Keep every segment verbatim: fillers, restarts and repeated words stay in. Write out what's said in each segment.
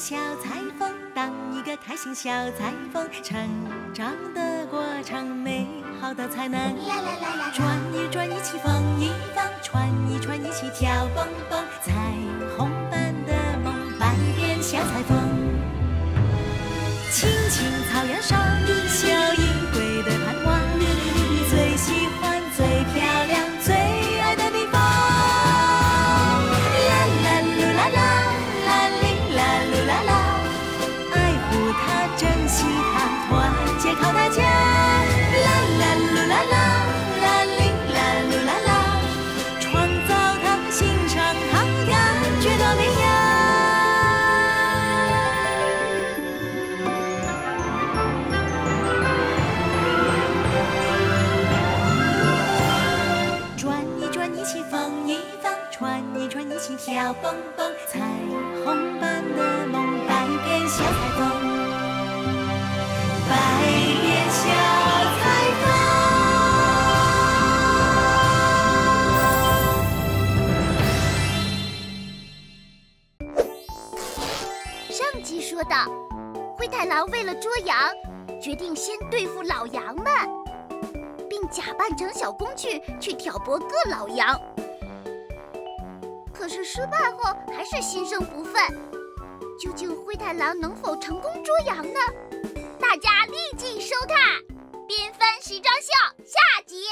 小裁缝，当一个开心小裁缝，成长的过程，美好的才能。啦啦啦啦，转一转，一起缝一缝，穿一穿，一起跳蹦蹦，彩虹般的梦，百变小裁缝。青青草原上，一笑一归的盼望，你最喜欢、最漂亮、最爱的地方。啦啦噜啦啦，啦哩啦噜啦啦，爱护它，珍惜它，团结靠大家。啦啦噜啦啦，啦哩啦噜啦啦，创造它，欣赏它，感觉到美呀。跳蹦蹦，彩虹般的梦，百变小裁缝，百变小裁缝。 上集说到，灰太狼为了捉羊，决定先对付老羊们，并假扮成小工具去挑拨各老羊。可是失败后还是心生不忿，究竟灰太狼能否成功捉羊呢？大家立即收看《缤纷时装秀》下集。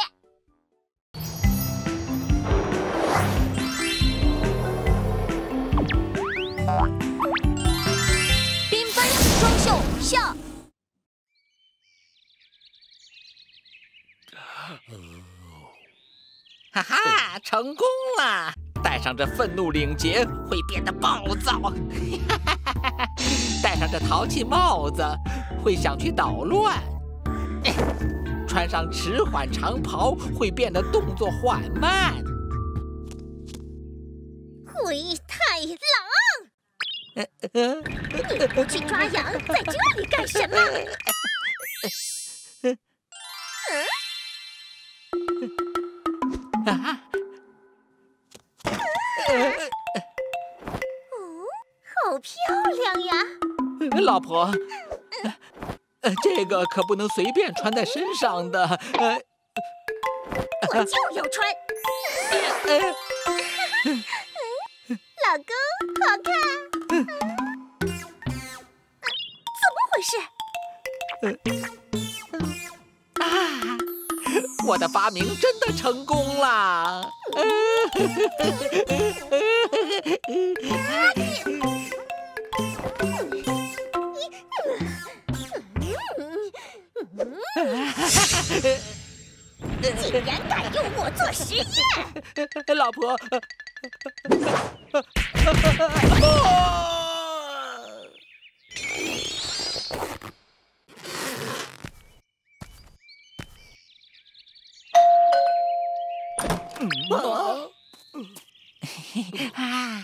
缤纷时装秀下。 哈哈，成功了！戴上这愤怒领结会变得暴躁，戴上这淘气帽子会想去捣乱，穿上迟缓长袍会变得动作缓慢。 灰太狼，你不去抓羊，在这里干什么？嗯？ 啊！ 哦，好漂亮呀！ 老婆，呃，这个可不能随便穿在身上的。呃， 我就要穿。 呃、 老公，好看。怎么回事？ 啊！我的发明真的成功了！ 竟然敢用我做实验！ 老婆， 哦， 啊！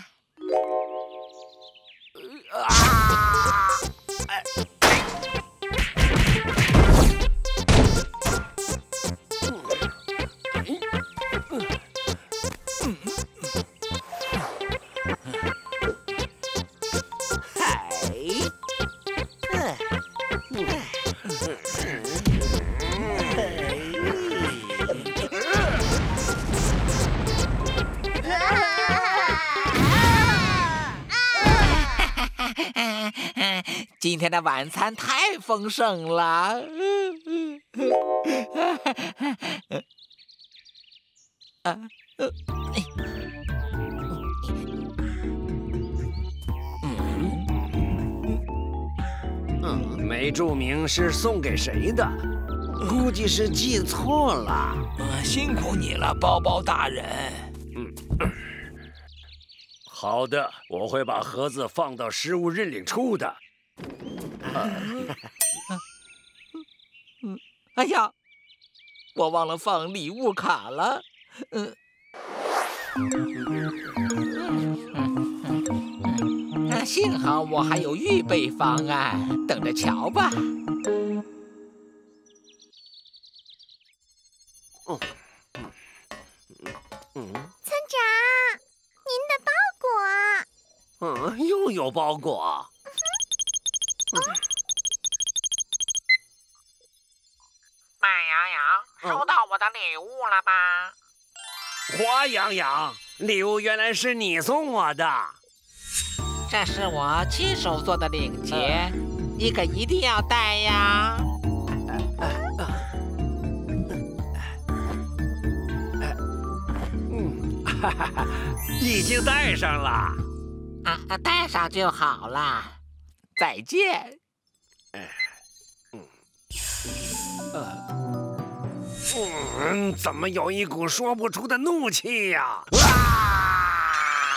今天的晚餐太丰盛了。啊，呃， 嗯，没注明是送给谁的，估计是记错了。 嗯，辛苦你了，包包大人。 嗯，好的，我会把盒子放到失物认领处的。 嗯，哎呀，我忘了放礼物卡了。嗯。那幸好我还有预备方案，等着瞧吧。 嗯嗯， 村长，您的包裹。 嗯，又有包裹。 懒羊羊，收到我的礼物了吗？ 花羊羊，礼物原来是你送我的。 这是我亲手做的领结，你可一定要戴呀。 嗯，哈哈哈，已经戴上了。 啊，戴上就好了。再见。 嗯，怎么有一股说不出的怒气呀？啊！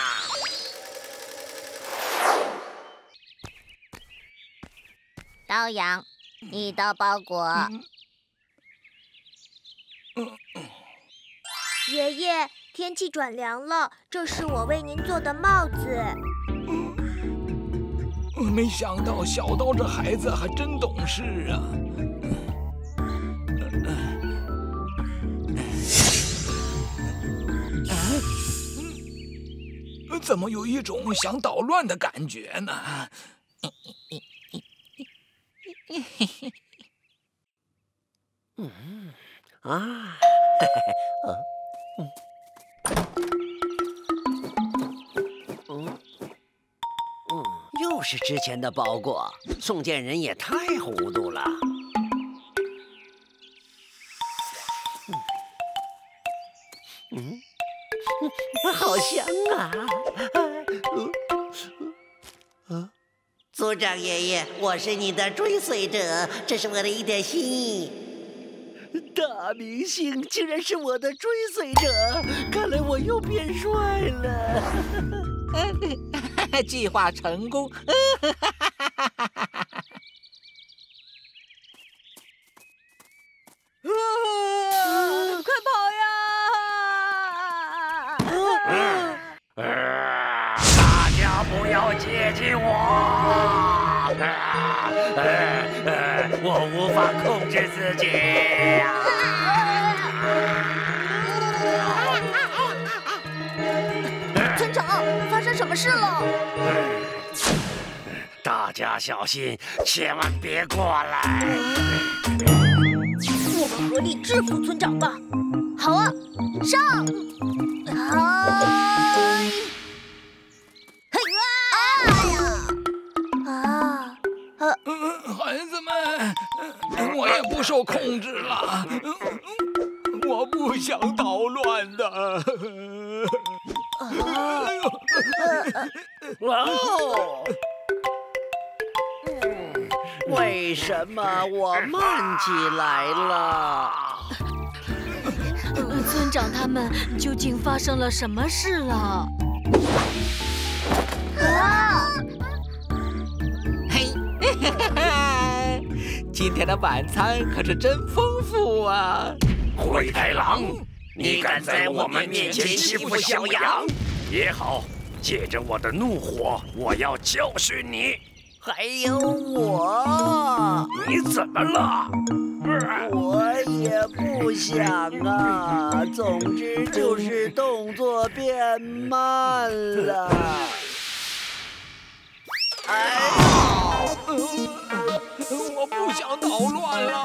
刀羊，你的包裹。 爷爷，天气转凉了，这是我为您做的帽子。 没想到小刀这孩子还真懂事啊！怎么有一种想捣乱的感觉呢？ 嗯啊，嗯嗯，又是之前的包裹，送件人也太糊涂了。嗯嗯，好香啊！ 啊，族长爷爷，我是你的追随者，这是我的一点心意。大明星竟然是我的追随者，看来我又变帅了。 计划成功。 啊！快跑呀！ 啊！大家不要接近我！啊呃呃，我无法控制自己。 村长，发生什么事了？ 大家小心，千万别过来！ 我们合力制服村长吧！好啊，上！哎！嘿呀！啊！啊！ 孩子们，我也不受控制了，我不想捣乱的。 哦，为什么我慢起来了？ 村长他们究竟发生了什么事了？ 啊！ 嘿，今天的晚餐可是真丰富啊！ 灰太狼，你敢在我们面前欺负小羊？也好，借着我的怒火，我要教训你。 还有我， 你怎么了？ 我也不想啊，总之就是动作变慢了。哎， 我不想捣乱了。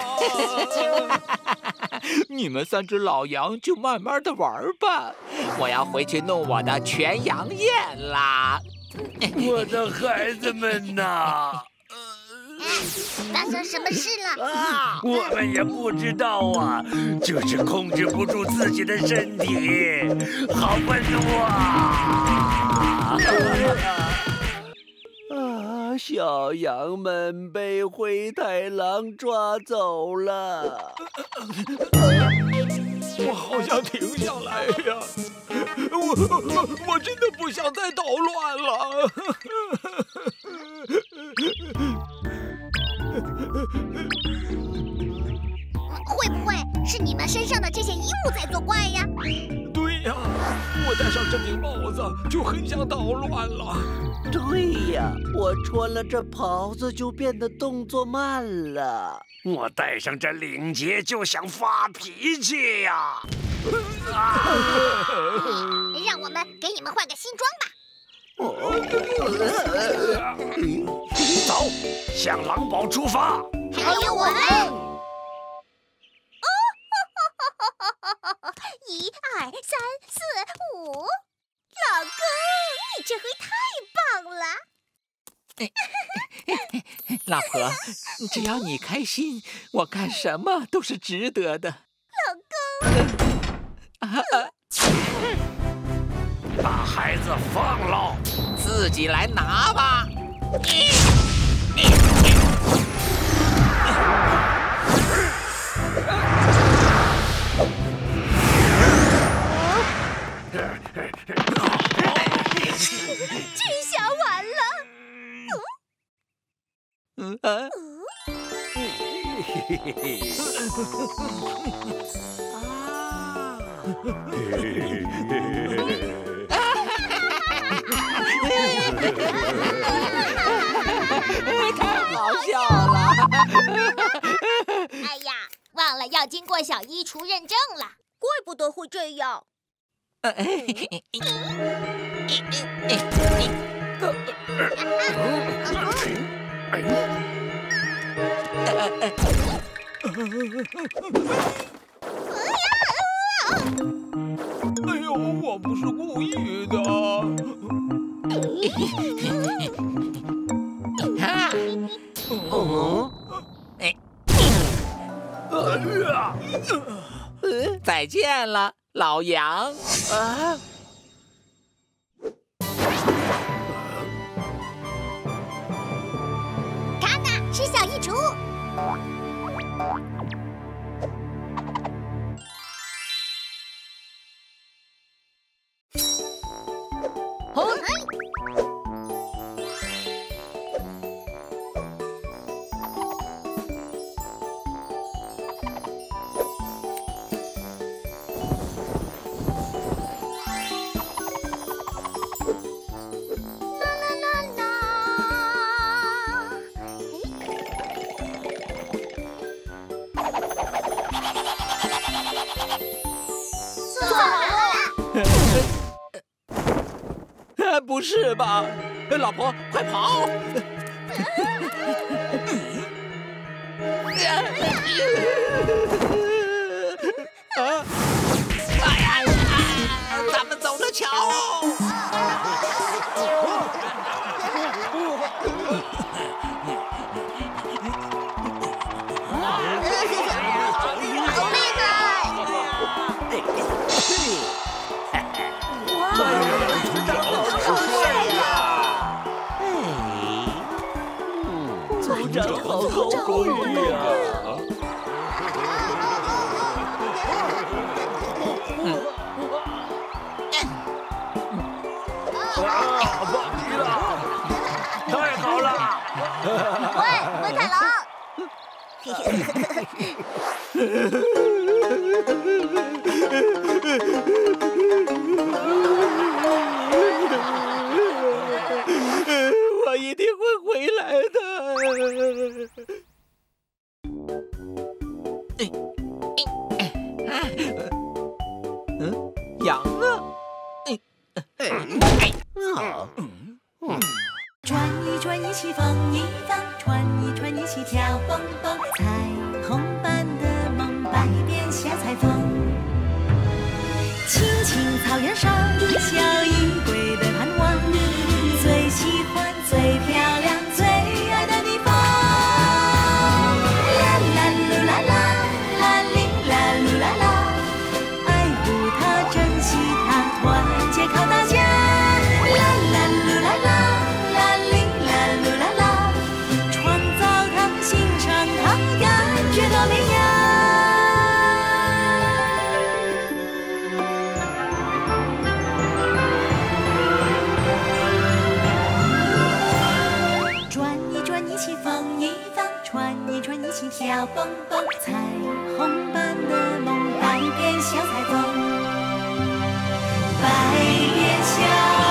你们三只老羊就慢慢的玩吧，我要回去弄我的全羊宴啦。 我的孩子们呐！ 发生什么事了？ 啊！ 我们也不知道啊，就是控制不住自己的身体，好愤怒啊！ 啊！小羊们被灰太狼抓走了。 我好想停下来呀！我我真的不想再捣乱了。 会不会是你们身上的这些衣物在作怪呀？ 对呀，我戴上这顶帽子就很想捣乱了。 对呀，我穿了这袍子就变得动作慢了。 我戴上这领结就想发脾气呀！ 啊、让我们给你们换个新装吧。 走， 走，向狼堡出发。 还有我们。哦，一二三四五，老公，你这回太棒了！ 老婆，只要你开心，我干什么都是值得的。 老公， 啊、 把孩子放了， 自己来拿吧。 这下完了。 嗯啊。太好笑了！ 哎呀，忘了要经过小衣橱认证了， 怪不得会这样。 哎呦，我不是故意的。 哦，哎，再见了，老杨。啊！ 看呐，是小衣橱。 不是吧，老婆，快跑！啊！哎呀，咱们走着瞧。 组长好好呀！ 啊，棒极了！太好了！ 喂，灰太狼！ 我一定会回来的。嗯，羊呢？ 转一转，一起放一放；转一转，一起跳蹦蹦。彩虹般的梦，百变小彩凤。青青草原上，一笑一归的盼望。最喜欢、最漂亮、最爱的地方。啦啦噜啦啦，啦哩啦噜啦啦，爱护它，珍惜它，团结靠大家。啦啦噜啦啦，啦哩啦噜啦啦，创造它，欣赏它，感觉多美呀！跳蹦蹦，彩虹般的梦，百变小彩凤，百变小。